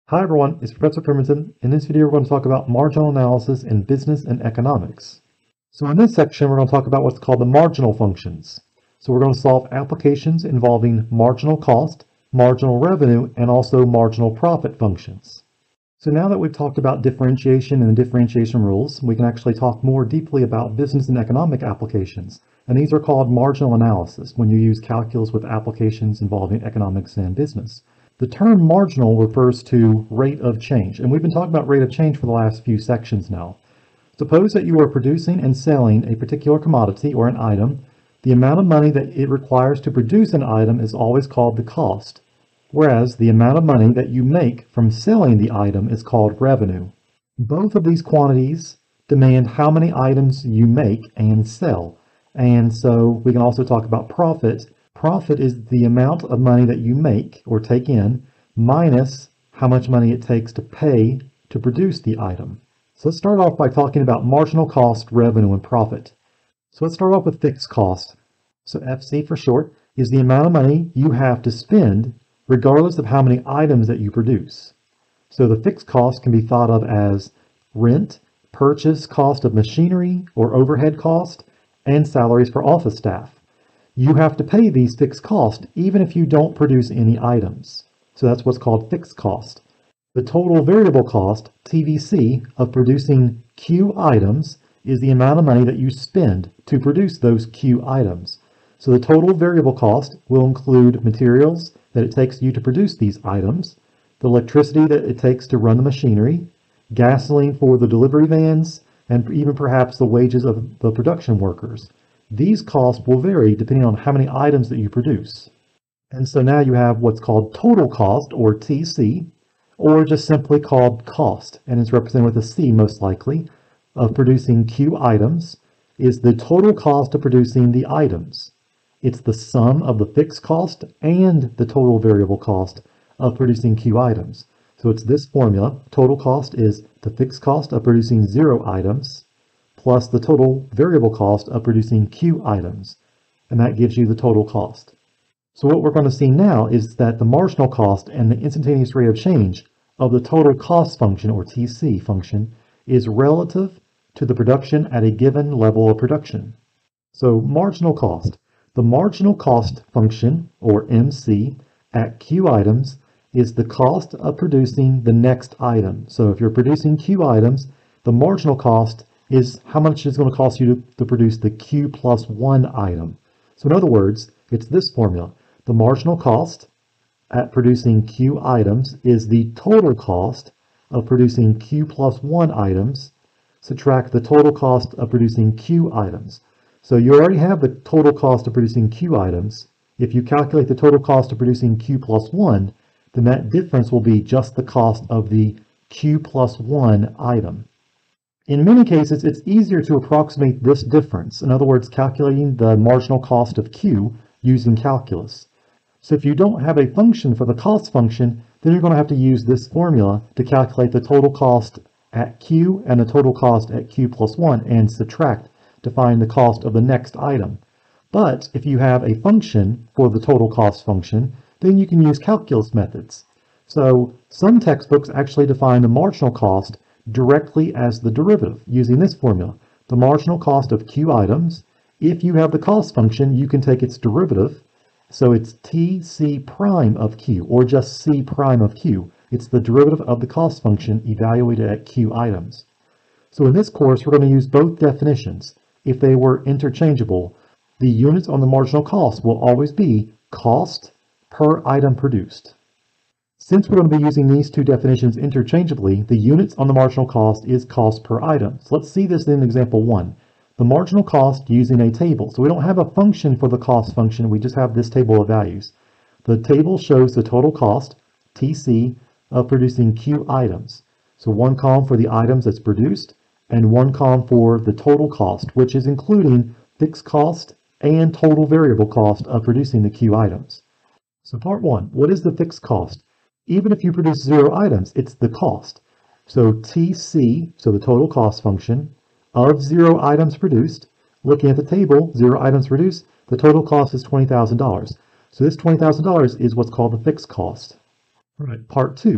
Hi everyone, it's Professor Pemberton. In this video, we're going to talk about marginal analysis in business and economics. So in this section, we're going to talk about what's called the marginal functions. So we're going to solve applications involving marginal cost, marginal revenue, and also marginal profit functions. So now that we've talked about differentiation and the differentiation rules, we can actually talk more deeply about business and economic applications. And these are called marginal analysis when you use calculus with applications involving economics and business. The term marginal refers to rate of change, and we've been talking about rate of change for the last few sections now. Suppose that you are producing and selling a particular commodity or an item. The amount of money that it requires to produce an item is always called the cost, whereas the amount of money that you make from selling the item is called revenue. Both of these quantities demand how many items you make and sell, and so we can also talk about profit. Profit is the amount of money that you make or take in minus how much money it takes to pay to produce the item. So let's start off by talking about marginal cost, revenue, and profit. So let's start off with fixed cost. So FC for short is the amount of money you have to spend regardless of how many items that you produce. So the fixed cost can be thought of as rent, purchase cost of machinery or overhead cost, and salaries for office staff. You have to pay these fixed costs even if you don't produce any items. So that's what's called fixed cost. The total variable cost, TVC, of producing Q items is the amount of money that you spend to produce those Q items. So the total variable cost will include materials that it takes you to produce these items, the electricity that it takes to run the machinery, gasoline for the delivery vans, and even perhaps the wages of the production workers. These costs will vary depending on how many items that you produce. And so now you have what's called total cost, or TC, or just simply called cost, and it's represented with a C most likely, of producing Q items, is the total cost of producing the items. It's the sum of the fixed cost and the total variable cost of producing Q items. So it's this formula. Total cost is the fixed cost of producing 0 items plus the total variable cost of producing Q items, and that gives you the total cost. So what we're going to see now is that the marginal cost and the instantaneous rate of change of the total cost function, or TC function, is relative to the production at a given level of production. So marginal cost. The marginal cost function, or MC, at Q items is the cost of producing the next item. So if you're producing Q items, the marginal cost is how much it's going to cost you to produce the Q plus 1 item. So in other words, it's this formula. The marginal cost at producing Q items is the total cost of producing Q plus 1 items, subtract the total cost of producing Q items. So you already have the total cost of producing Q items. If you calculate the total cost of producing Q plus 1, then that difference will be just the cost of the Q plus 1 item. In many cases, it's easier to approximate this difference, in other words, calculating the marginal cost of Q using calculus. So if you don't have a function for the cost function, then you're going to have to use this formula to calculate the total cost at Q and the total cost at Q plus 1 and subtract to find the cost of the next item. But if you have a function for the total cost function, then you can use calculus methods. So some textbooks actually define the marginal cost directly as the derivative using this formula. The marginal cost of Q items, if you have the cost function, you can take its derivative. So it's TC prime of Q, or just C prime of Q. It's the derivative of the cost function evaluated at Q items. So in this course, we're going to use both definitions. If they were interchangeable, the units on the marginal cost will always be cost per item produced. Since we're going to be using these two definitions interchangeably, the units on the marginal cost is cost per item. So let's see this in example 1. The marginal cost using a table. So we don't have a function for the cost function, we just have this table of values. The table shows the total cost, TC, of producing Q items. So one column for the items that's produced, and one column for the total cost, which is including fixed cost and total variable cost of producing the Q items. So part 1, what is the fixed cost? Even if you produce 0 items, it's the cost. So TC, so the total cost function, of 0 items produced, looking at the table, 0 items produced, the total cost is $20,000. So this $20,000 is what's called the fixed cost. All right, part 2.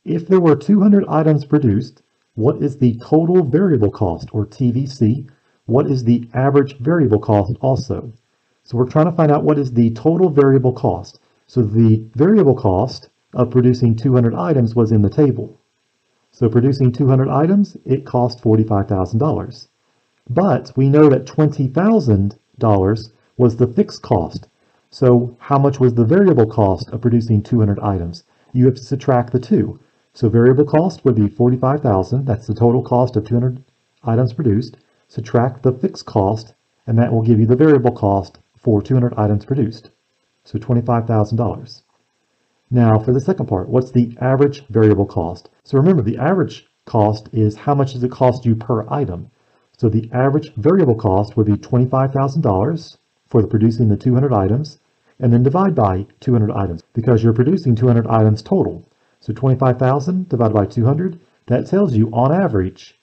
If there were 200 items produced, what is the total variable cost, or TVC? What is the average variable cost also? So we're trying to find out what is the total variable cost. So the variable cost of producing 200 items was in the table. So producing 200 items, it cost $45,000. But we know that $20,000 was the fixed cost. So how much was the variable cost of producing 200 items? You have to subtract the two. So variable cost would be $45,000. That's the total cost of 200 items produced. Subtract the fixed cost, and that will give you the variable cost for 200 items produced. So $25,000. Now for the second part, what's the average variable cost? So remember, the average cost is how much does it cost you per item. So the average variable cost would be $25,000 for producing the 200 items, and then divide by 200 items because you're producing 200 items total. So 25,000 divided by 200, that tells you on average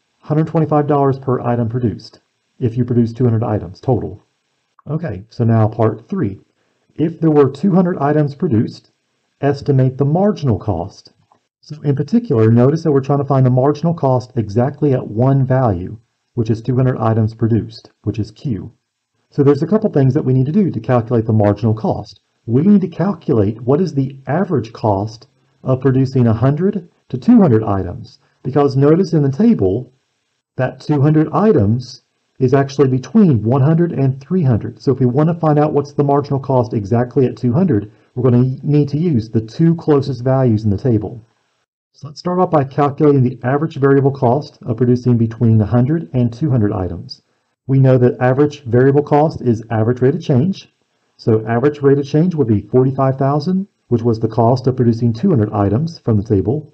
$125 per item produced if you produce 200 items total. Okay, so now part 3. If there were 200 items produced, estimate the marginal cost. So in particular, notice that we're trying to find the marginal cost exactly at one value, which is 200 items produced, which is Q. So there's a couple things that we need to do to calculate the marginal cost. We need to calculate what is the average cost of producing 100 to 200 items, because notice in the table that 200 items is actually between 100 and 300. So if we want to find out what's the marginal cost exactly at 200, we're going to need to use the two closest values in the table. So let's start off by calculating the average variable cost of producing between 100 and 200 items. We know that average variable cost is average rate of change. So average rate of change would be 45,000, which was the cost of producing 200 items from the table.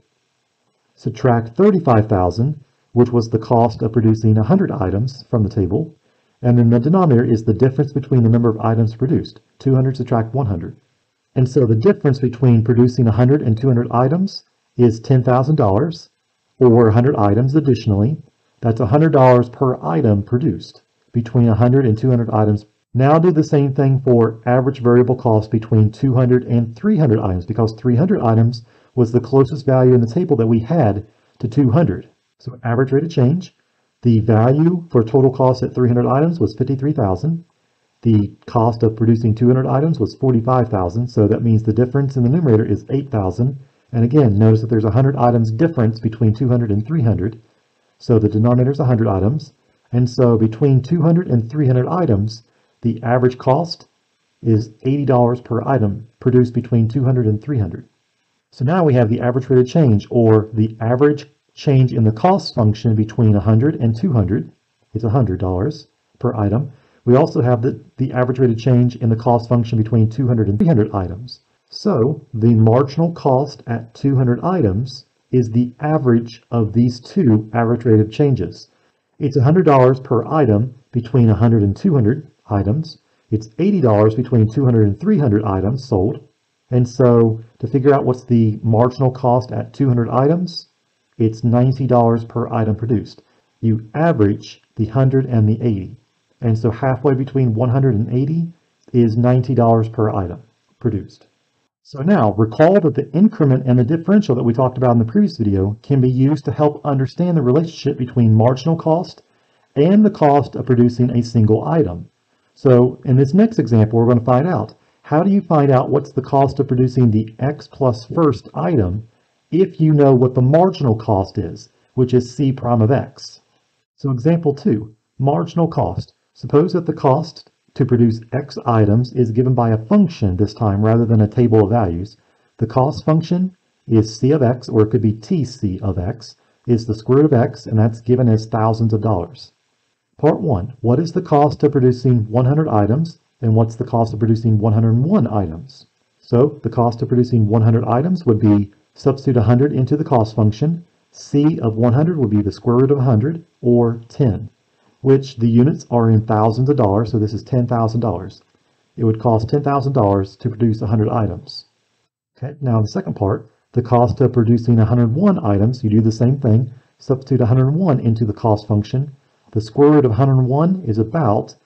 Subtract 35,000, which was the cost of producing 100 items from the table. And then the denominator is the difference between the number of items produced. 200 subtract 100. And so the difference between producing 100 and 200 items is $10,000, or 100 items additionally. That's $100 per item produced between 100 and 200 items. Now do the same thing for average variable cost between 200 and 300 items, because 300 items was the closest value in the table that we had to 200. So average rate of change, the value for total cost at 300 items was 53,000. The cost of producing 200 items was 45,000, so that means the difference in the numerator is 8,000. And again, notice that there's 100 items difference between 200 and 300. So the denominator is 100 items. And so between 200 and 300 items, the average cost is $80 per item produced between 200 and 300. So now we have the average rate of change, or the average change in the cost function between 100 and 200 is $100 per item. We also have the average rate of change in the cost function between 200 and 300 items. So the marginal cost at 200 items is the average of these two average rate of changes. It's $100 per item between 100 and 200 items. It's $80 between 200 and 300 items sold. And so to figure out what's the marginal cost at 200 items, it's $90 per item produced. You average the 100 and the 80. And so halfway between 100 and 80 is $90 per item produced. So now recall that the increment and the differential that we talked about in the previous video can be used to help understand the relationship between marginal cost and the cost of producing a single item. So in this next example, we're going to find out, how do you find out what's the cost of producing the X plus first item if you know what the marginal cost is, which is C prime of X? So example 2, marginal cost. Suppose that the cost to produce X items is given by a function this time rather than a table of values. The cost function is C of X, or it could be TC of X, is the square root of X, and that's given as thousands of dollars. Part 1, what is the cost of producing 100 items, and what's the cost of producing 101 items? So the cost of producing 100 items would be substitute 100 into the cost function. C of 100 would be the square root of 100, or 10. Which the units are in thousands of dollars, so this is $10,000. It would cost $10,000 to produce 100 items. Okay, now the second part, the cost of producing 101 items, you do the same thing, substitute 101 into the cost function. The square root of 101 is about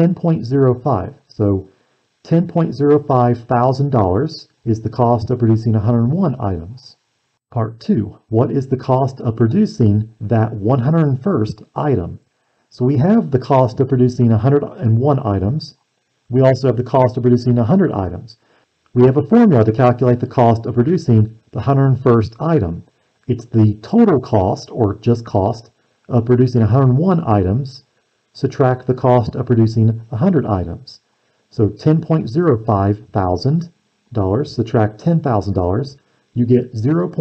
10.05, so $10.05 thousand is the cost of producing 101 items. Part 2, what is the cost of producing that 101st item? So we have the cost of producing 101 items. We also have the cost of producing 100 items. We have a formula to calculate the cost of producing the 101st item. It's the total cost, or just cost, of producing 101 items, subtract the cost of producing 100 items. So $10.05 thousand subtract $10,000, you get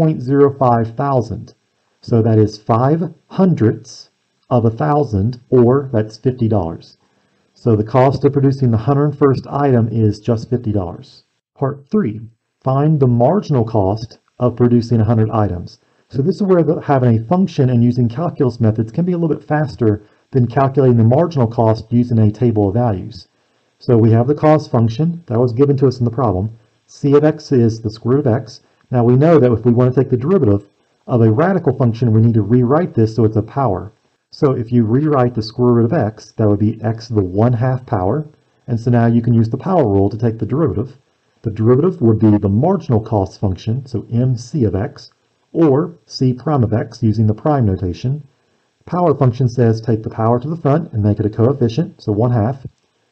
0.05 thousand. So that is 5/100ths of 1,000, or that's $50. So the cost of producing the 101st item is just $50. Part 3, find the marginal cost of producing 100 items. So this is where having a function and using calculus methods can be a little bit faster than calculating the marginal cost using a table of values. So we have the cost function that was given to us in the problem. C of x is the square root of x. Now we know that if we want to take the derivative of a radical function, we need to rewrite this so it's a power. So if you rewrite the square root of x, that would be x to the 1/2 power. And so now you can use the power rule to take the derivative. The derivative would be the marginal cost function, so mc of x, or c prime of x using the prime notation. Power function says take the power to the front and make it a coefficient, so 1/2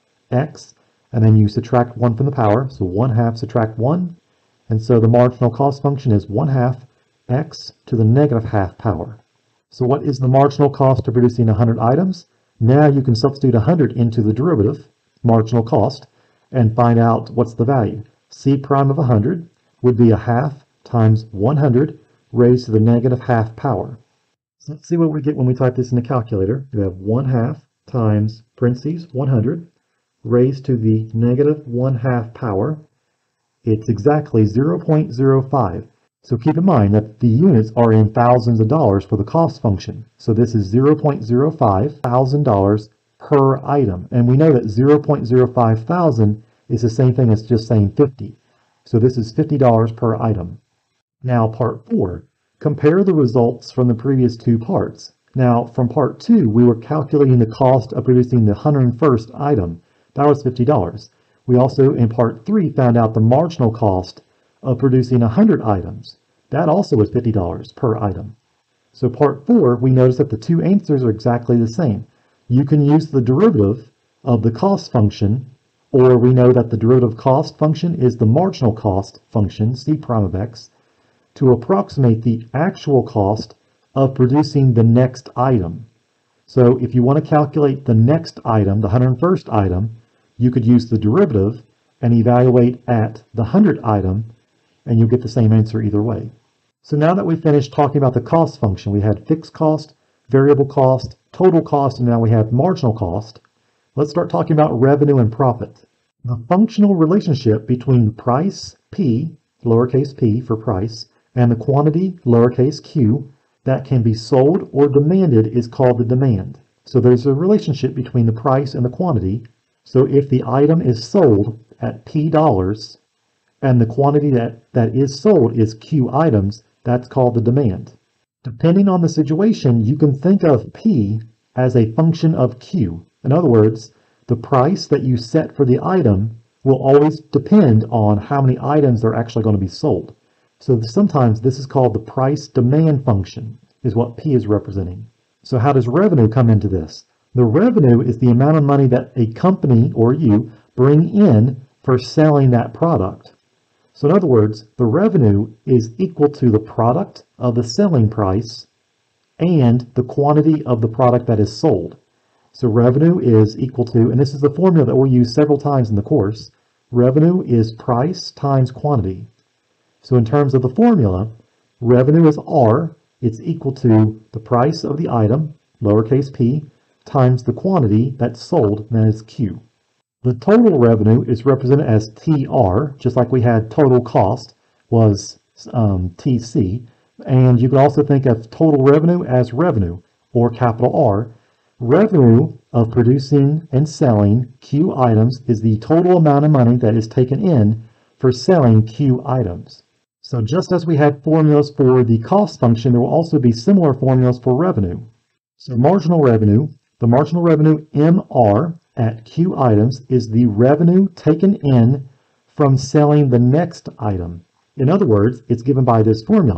x, and then you subtract 1 from the power, so 1/2 subtract 1, and so the marginal cost function is 1/2 x to the -1/2 power. So what is the marginal cost of producing 100 items? Now you can substitute 100 into the derivative, marginal cost, and find out what's the value. C prime of 100 would be 1/2 times 100 raised to the -1/2 power. So let's see what we get when we type this in the calculator. You have 1/2 times parentheses 100 raised to the -1/2 power. It's exactly 0.05. So keep in mind that the units are in thousands of dollars for the cost function. So this is $0.05 thousand per item. And we know that 0.05 thousand is the same thing as just saying 50. So this is $50 per item. Now part 4, compare the results from the previous two parts. Now from part 2, we were calculating the cost of producing the 101st item. That was $50. We also in part 3 found out the marginal cost of producing 100 items. That also was $50 per item. So part 4, we notice that the two answers are exactly the same. You can use the derivative of the cost function, or we know that the derivative cost function is the marginal cost function, c prime of x, to approximate the actual cost of producing the next item. So if you want to calculate the next item, the 101st item, you could use the derivative and evaluate at the 100th item, and you'll get the same answer either way. So now that we've finished talking about the cost function, we had fixed cost, variable cost, total cost, and now we have marginal cost. Let's start talking about revenue and profit. The functional relationship between the price, P, lowercase p for price, and the quantity, lowercase q, that can be sold or demanded is called the demand. So there's a relationship between the price and the quantity. So if the item is sold at P dollars and the quantity that is sold is Q items, that's called the demand. Depending on the situation, you can think of P as a function of Q. In other words, the price that you set for the item will always depend on how many items are actually going to be sold. So sometimes this is called the price demand function, is what P is representing. So how does revenue come into this? The revenue is the amount of money that a company or you bring in for selling that product. So in other words, the revenue is equal to the product of the selling price and the quantity of the product that is sold. So revenue is equal to, and this is the formula that we'll use several times in the course, revenue is price times quantity. So in terms of the formula, revenue is R, it's equal to the price of the item, lowercase p, times the quantity that's sold, and that is Q. The total revenue is represented as TR, just like we had total cost was TC, and you can also think of total revenue as revenue, or capital R. Revenue of producing and selling Q items is the total amount of money that is taken in for selling Q items. So just as we had formulas for the cost function, there will also be similar formulas for revenue. So marginal revenue, the marginal revenue MR at Q items is the revenue taken in from selling the next item. In other words, it's given by this formula.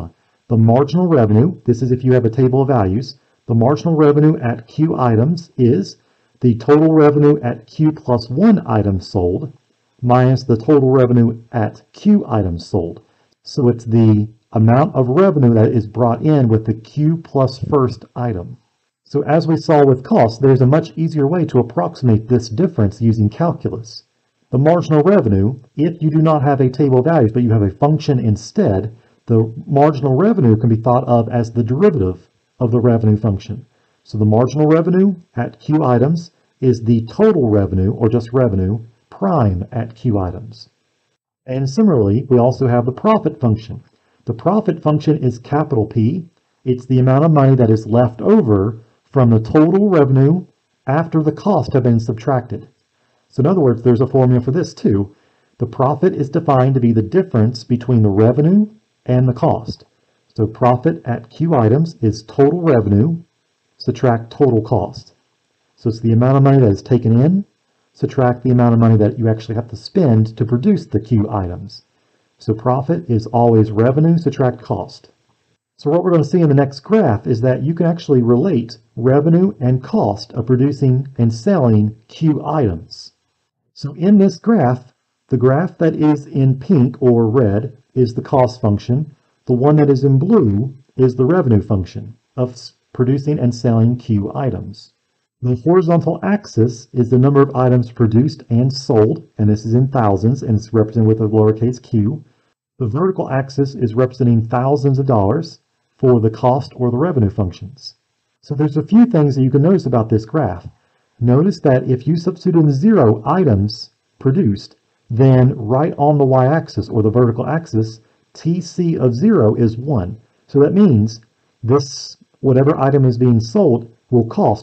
The marginal revenue, this is if you have a table of values, the marginal revenue at Q items is the total revenue at Q plus 1 items sold minus the total revenue at Q items sold. So it's the amount of revenue that is brought in with the Q plus first item. So as we saw with cost, there's a much easier way to approximate this difference using calculus. The marginal revenue, if you do not have a table of values but you have a function instead, the marginal revenue can be thought of as the derivative of the revenue function. So the marginal revenue at Q items is the total revenue, or just revenue, prime at Q items. And similarly, we also have the profit function. The profit function is capital P. It's the amount of money that is left over from the total revenue after the costs have been subtracted. So in other words, there's a formula for this too. The profit is defined to be the difference between the revenue and the cost. So profit at Q items is total revenue, subtract total cost. So it's the amount of money that is taken in, subtract the amount of money that you actually have to spend to produce the Q items. So profit is always revenue, subtract cost. So what we're going to see in the next graph is that you can actually relate revenue and cost of producing and selling Q items. So in this graph, the graph that is in pink or red is the cost function. The one that is in blue is the revenue function of producing and selling Q items. The horizontal axis is the number of items produced and sold, and this is in thousands, and it's represented with a lowercase q. The vertical axis is representing thousands of dollars for the cost or the revenue functions. So there's a few things that you can notice about this graph. Notice that if you substitute in 0 items produced, then right on the y-axis or the vertical axis, TC of 0 is 1. So that means this, whatever item is being sold, will cost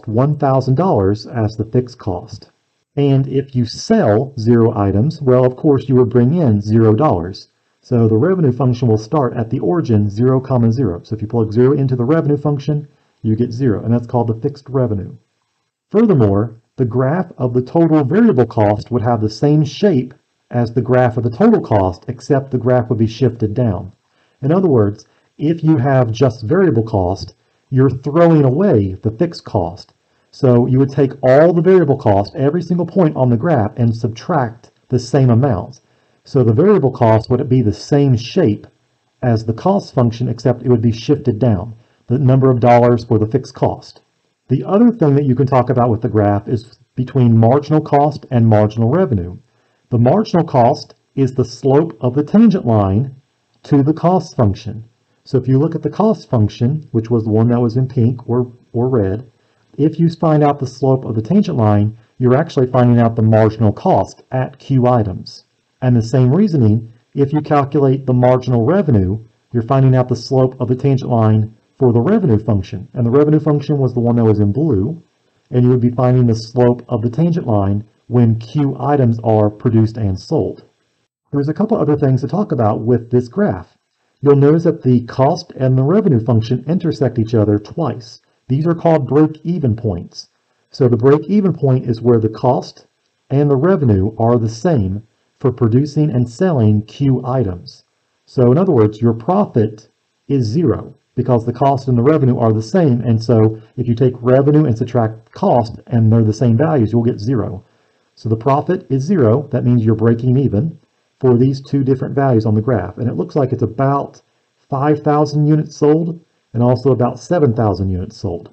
$1,000 as the fixed cost. And if you sell 0 items, well, of course, you would bring in $0. So the revenue function will start at the origin 0, 0. So if you plug 0 into the revenue function, you get 0, and that's called the fixed revenue. Furthermore, the graph of the total variable cost would have the same shape as the graph of the total cost, except the graph would be shifted down. In other words, if you have just variable cost, you're throwing away the fixed cost. So you would take all the variable cost, every single point on the graph, and subtract the same amount. So the variable cost would be the same shape as the cost function, except it would be shifted down, the number of dollars for the fixed cost. The other thing that you can talk about with the graph is between marginal cost and marginal revenue. The marginal cost is the slope of the tangent line to the cost function. So if you look at the cost function, which was the one that was in pink or red, if you find out the slope of the tangent line, you're actually finding out the marginal cost at Q items. And the same reasoning, if you calculate the marginal revenue, you're finding out the slope of the tangent line for the revenue function. And the revenue function was the one that was in blue, and you would be finding the slope of the tangent line when Q items are produced and sold. There's a couple other things to talk about with this graph. You'll notice that the cost and the revenue function intersect each other twice. These are called break-even points. So the break-even point is where the cost and the revenue are the same for producing and selling Q items. So in other words, your profit is 0 because the cost and the revenue are the same. And so if you take revenue and subtract cost and they're the same values, you'll get 0. So the profit is 0. That means you're breaking even for these two different values on the graph. And it looks like it's about 5,000 units sold and also about 7,000 units sold.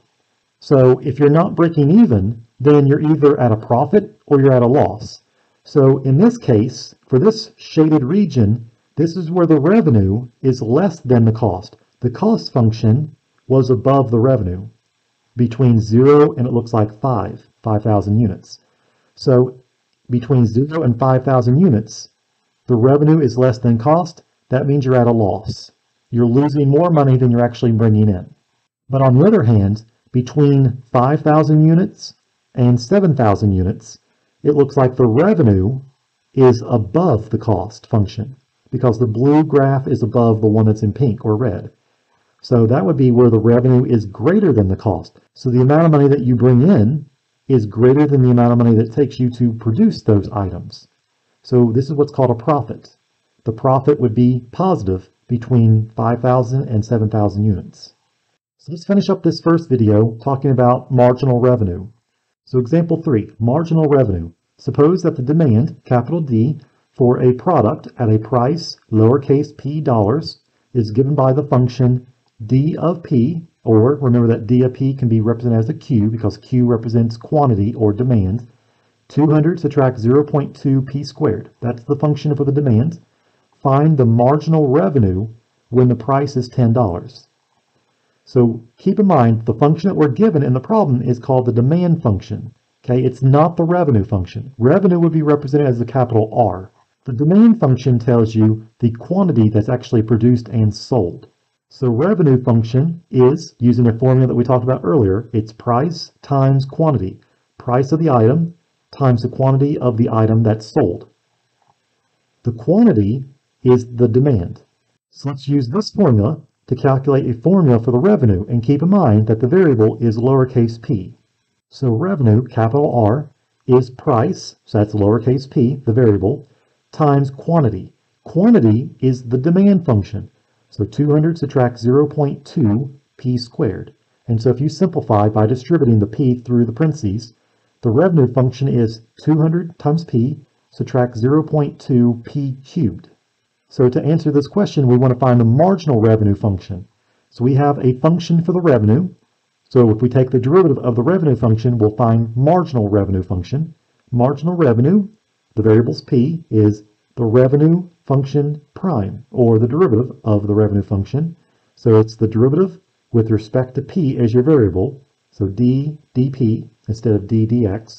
So if you're not breaking even, then you're either at a profit or you're at a loss. So in this case, for this shaded region, this is where the revenue is less than the cost. The cost function was above the revenue between 0 and it looks like 5,000 units. So between 0 and 5,000 units, the revenue is less than cost. That means you're at a loss. You're losing more money than you're actually bringing in. But on the other hand, between 5,000 units and 7,000 units, it looks like the revenue is above the cost function because the blue graph is above the one that's in pink or red. So that would be where the revenue is greater than the cost. So the amount of money that you bring in is greater than the amount of money that it takes you to produce those items. So this is what's called a profit. The profit would be positive between 5,000 and 7,000 units. So let's finish up this first video talking about marginal revenue. So example 3, marginal revenue. Suppose that the demand, capital D, for a product at a price, lowercase p dollars, is given by the function d of p, or remember that d of p can be represented as a q because q represents quantity or demand. 200 subtract 0.2 p squared. That's the function for the demand. Find the marginal revenue when the price is $10. So keep in mind, the function that we're given in the problem is called the demand function. Okay, it's not the revenue function. Revenue would be represented as a capital R. The demand function tells you the quantity that's actually produced and sold. So revenue function is, using a formula that we talked about earlier, it's price times quantity. Price of the item times the quantity of the item that's sold. The quantity is the demand. So let's use this formula to calculate a formula for the revenue, and keep in mind that the variable is lowercase p. So revenue, capital R, is price, so that's lowercase p, the variable, times quantity. Quantity is the demand function. So 200 subtract 0.2 p squared. And so if you simplify by distributing the p through the parentheses, the revenue function is 200 times p subtract 0.2 p cubed. So to answer this question, we want to find the marginal revenue function. So we have a function for the revenue. So if we take the derivative of the revenue function, we'll find marginal revenue function. Marginal revenue, the variable's p, is the revenue function prime, or the derivative of the revenue function. So it's the derivative with respect to p as your variable. So d dp instead of d dx.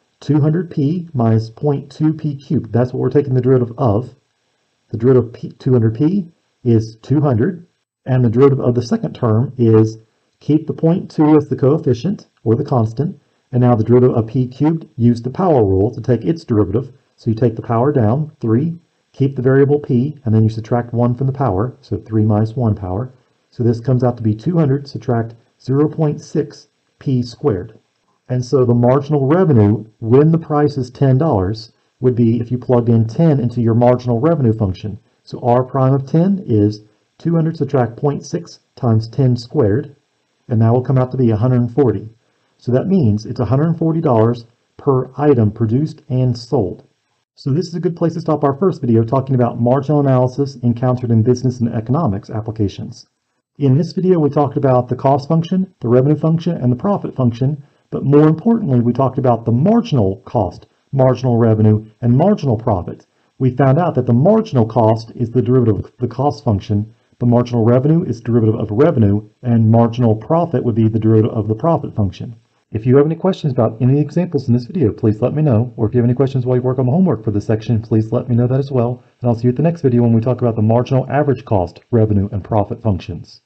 200p minus 0.2p cubed. That's what we're taking the derivative of. The derivative of 200p is 200, and the derivative of the second term is keep the 0.2 as the coefficient, or the constant, and now the derivative of p cubed, use the power rule to take its derivative. So you take the power down, 3, keep the variable p, and then you subtract 1 from the power, so 3 minus 1 power. So this comes out to be 200 subtract 0.6 p squared. And so the marginal revenue when the price is $10 would be if you plugged in 10 into your marginal revenue function. So r prime of 10 is 200 subtract 0.6 times 10 squared, and that will come out to be 140. So that means it's $140 per item produced and sold. So this is a good place to stop our first video talking about marginal analysis encountered in business and economics applications. In this video, we talked about the cost function, the revenue function, and the profit function, but more importantly, we talked about the marginal cost, marginal revenue, and marginal profit. We found out that the marginal cost is the derivative of the cost function, the marginal revenue is the derivative of revenue, and marginal profit would be the derivative of the profit function. If you have any questions about any examples in this video, please let me know. Or if you have any questions while you work on the homework for this section, please let me know that as well. And I'll see you at the next video when we talk about the marginal average cost, revenue, and profit functions.